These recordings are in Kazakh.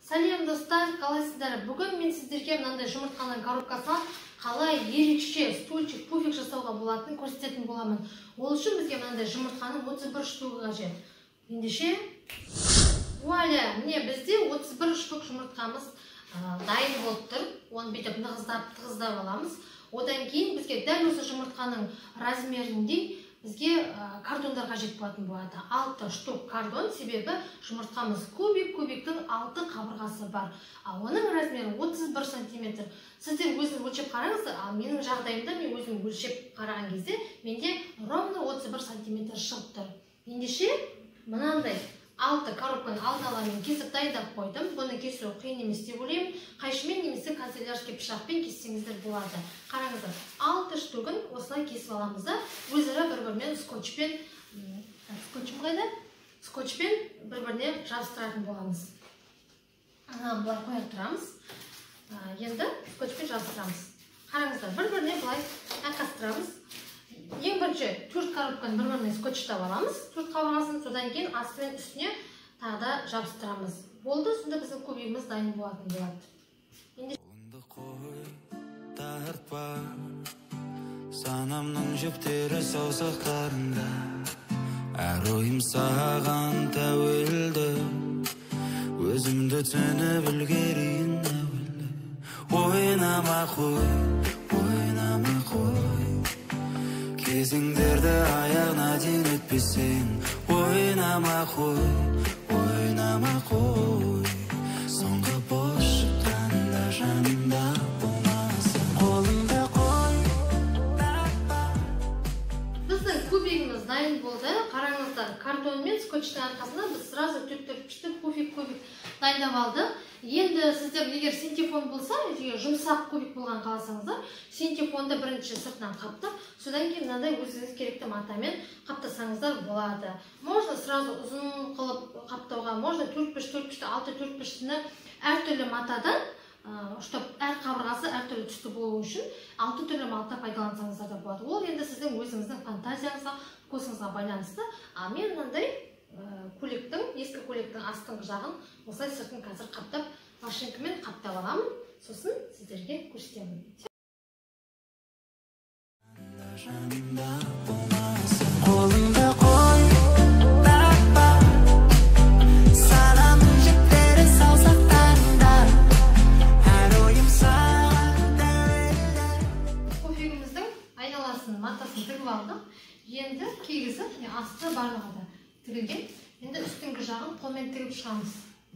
Сәлем достар, қалайсыздар? Бүгін мен сіздерге мынандай жұмыртқаның коробкасынан қалай ерекше стульчик, пуфик жасауға болатынын көрсететін боламын. Ол үшін бізге мынандай жұмыртқаның 31 штугі қажет. Ендеше, вуаля, міне бізде 31 штук жұмыртқамыз дайын болып тұр. Оны бүйтіп тығыздап аламыз. Одан кейін бізге дәл осы жұмыртқаның размерінде бізге картондар қажет болатын болады. 6 штук картон, себебі жұмыртқамыз кубик, кубиктің 6 қабырғасы бар. Оның размері 31 сантиметр. Сіздер өзіңіз өлшеп қараңыздар, ал менің жағдайымда мен өзім өлшеп қараған кезде менде ровно 31 сантиметр шығып тұр. Ендеше, мынандай 6 коробканы алдын-ала мен кесіп дайындап қойдым. Бұны кесу қиын емес деп ойлаймын. Қайшымен немесе канцелярский пышақпен кессеңіздер болады. Қараңыздар, 6 штугын осылай кесіп аламыз да, өзара бір-бірімен скотчпен бір-біріне жабыстыратын боламыз. Бұлай қоя тұрамыз. Енді скотчпен жабыстырамыз. Қараңыздар, бір-біріне бұлай айқастырамыз. Ең бірінші 4 коробканы бір-біріне скотчтап аламыз, 4 қабырғасын, содан кейін асты мен үстіне тағы да жабыстырамыз. Болды, сонда біздің кубигіміз дайын болатын болады. Тартпа санамның жіптері саусақтарында, әр ойым саған тәуелді, өзімді түсініп үлгерейін әуелі. Ойнама қой, кезіңдерді аяғына дейін өтпесең, ойнама қой, соңғы бос шыққанда жанымда болмасын. Қолыңда қой. Біздің кубигіміз дайын болды. Қараңыздар, картон мен скотчтың арқасында біз сразу 4 пуфик дайындап алдық. Енді сіздер егер синтефон болса, жұмсақ кубик болған қаласаңыздар, синтефонды бірінші сыртынан қаптап, содан кейін мынандай өзіңіз керекті матамен қаптасаңыздар болады. Можно сразу ұзын қылып қаптауға, можно 4-5, 6-4-5-ні әртүрлі матадан, чтобы әр қабырғасы әртүрлі түсті болу үшін 6 түрлі мата пайдалансаңыздар да болады. Ол енді сіздің өзіңіздің фантазияңызға, вкусыңызға байланысты. А мен мынандай ескі көліктің астыңғы жағын осылай сыртын қазір қаптап, машинкамен қаптап аламын. Сосын сіздерге көрсетемін. Қолыңда қой, санамның жіптері саусақтарында, әр ойым саған тәуелді. Пуфигіміздің айналасын, матасын тігіп алдық. Енді кигізіп, асты барлығы да тігілген. Енді үстіңгі жағын қолмен тігіп шығамыз.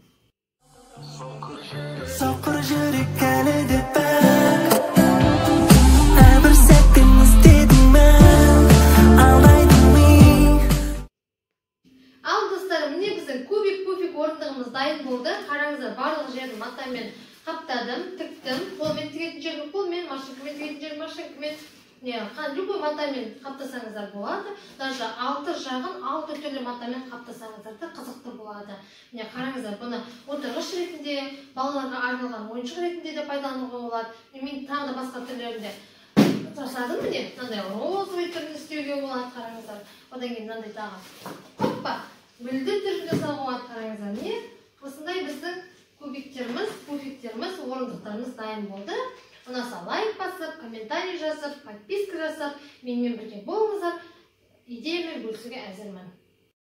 Соқыр жүрек әлі де пәк, әрбір сәттен іздедім мен, алдайдың мен. Ал достарым, міне біздің кубик-пуфик орындығымыз дайын болды. Қараңыздар, барлық жерді матамен қаптадым, тіктім. Қолмен тігетін жерді қолмен, машинкамен тігетін жерді машинкамен, любой матамен қаптасаңыздар болады. Даже 6 жағын 6 түрлі матамен қаптасаңыздар да қызықты болады. Қараңыздар, бұны отырғыш ретінде, балаларға арналған ойыншық ретінде де пайдалануға болады. Мен тағы да басқа түрлерінде жасадым, міне, мынандай розовый түрін істеуге болады, қараңыздар. Одан кейін мынандай тағы қоппа, гүлді түрін жасауға болады, қараңыздар. Міне, осындай біздің кубиктеріміз, пуфиктеріміз, орындықтарымыз дайын болды. Ұнаса лайк басып, комментарий жазып, подписка жасап, менімен бірге болыңыздар, идеямен бөлісуге әзірмін.